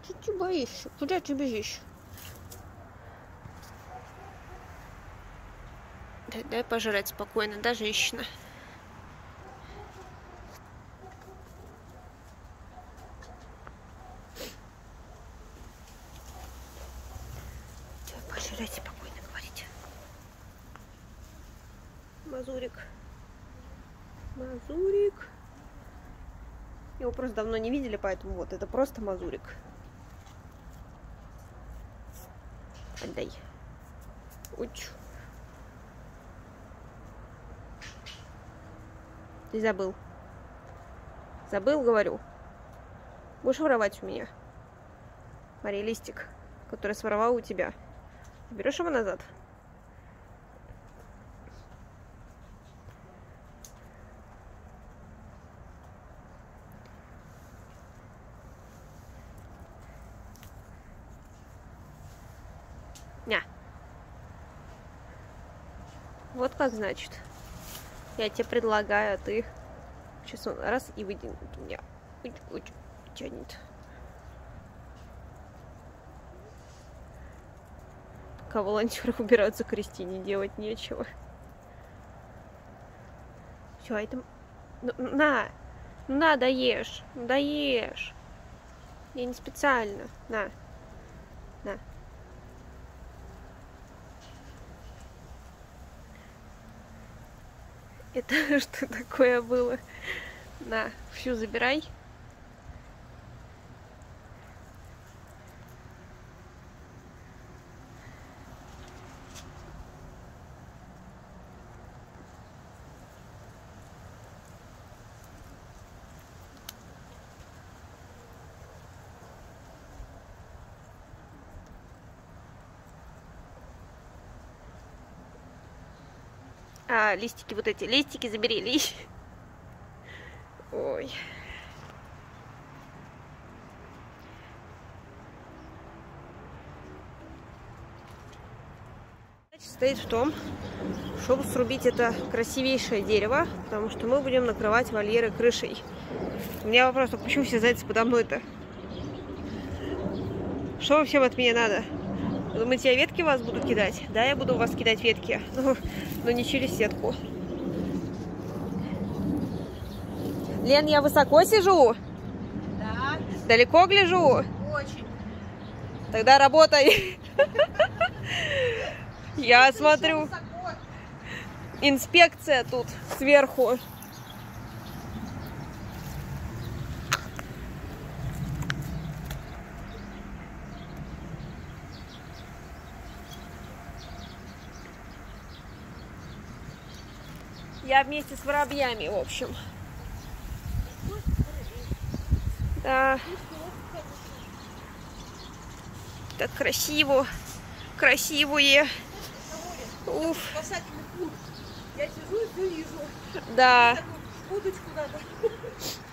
Что ты боишься? Куда ты бежишь? Дай пожрать спокойно, да, женщина? Дай пожрать спокойно, говорите. Мазурик. Мазурик. Его просто давно не видели, поэтому вот, это просто Мазурик. Отдай. Уч. Ты забыл. Забыл, говорю. Будешь воровать у меня. Мария, листик, который своровал у тебя. Берешь его назад? Ня. Вот как значит. Я тебе предлагаю, а ты сейчас он раз и выйдет у меня. Тянет. Пока волонтеры убираются, Кристине делать нечего. Все, это... На, доешь. Доешь. Я не специально. На. Это что такое было? На, всю забирай. А, листики вот эти. Листики забери, Ой. Состоит в том, чтобы срубить это красивейшее дерево, потому что мы будем накрывать вольеры крышей. У меня вопрос, почему все зайцы подо мной-то? Что вам всем от меня надо? Думаете, я ветки в вас буду кидать? Да, я буду в вас кидать ветки, но не через сетку. Лен, я высоко сижу? Да. Далеко гляжу? Очень. Тогда работай. Я смотрю. Инспекция тут сверху. Я вместе с воробьями, в общем. Да. Так красиво. Красивые. Уф. Я сижу и все вижу. Да. Удочку надо.